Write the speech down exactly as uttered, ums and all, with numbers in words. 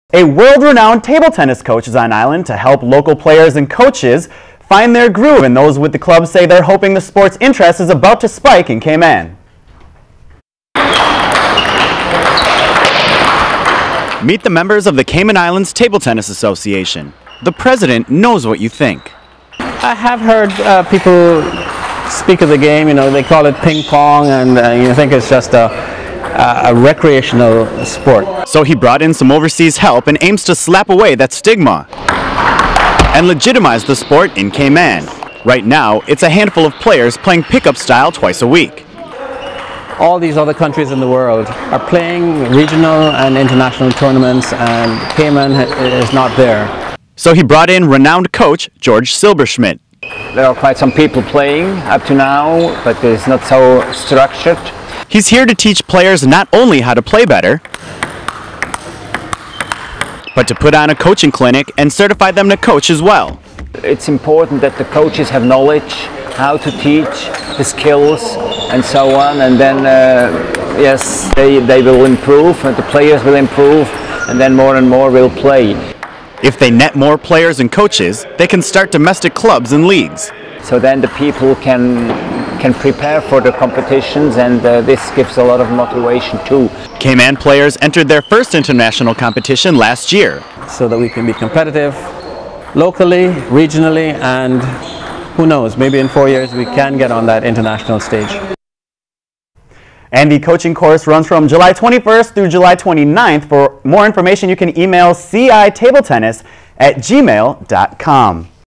A world-renowned table tennis coach is on island to help local players and coaches find their groove, and those with the club say they're hoping the sport's interest is about to spike in Cayman. Meet the members of the Cayman Islands Table Tennis Association. The president knows what you think. I have heard uh, people speak of the game, you know, they call it ping pong, and uh, you think it's just a, a, a recreational sport. So he brought in some overseas help and aims to slap away that stigma and legitimize the sport in Cayman. Right now, it's a handful of players playing pickup style twice a week. All these other countries in the world are playing regional and international tournaments, and Cayman is not there. So he brought in renowned coach George Silberschmidt. There are quite some people playing up to now, but it's not so structured. He's here to teach players not only how to play better, but to put on a coaching clinic and certify them to coach as well. It's important that the coaches have knowledge, how to teach, the skills and so on, and then uh, yes, they, they will improve, and the players will improve, and then more and more will play. If they net more players and coaches, they can start domestic clubs and leagues. So then the people can can prepare for the competitions, and uh, this gives a lot of motivation too. Cayman players entered their first international competition last year. So that we can be competitive locally, regionally, and who knows, maybe in four years we can get on that international stage. And the coaching course runs from July twenty-first through July twenty-ninth. For more information, you can email C I Table Tennis at gmail dot com.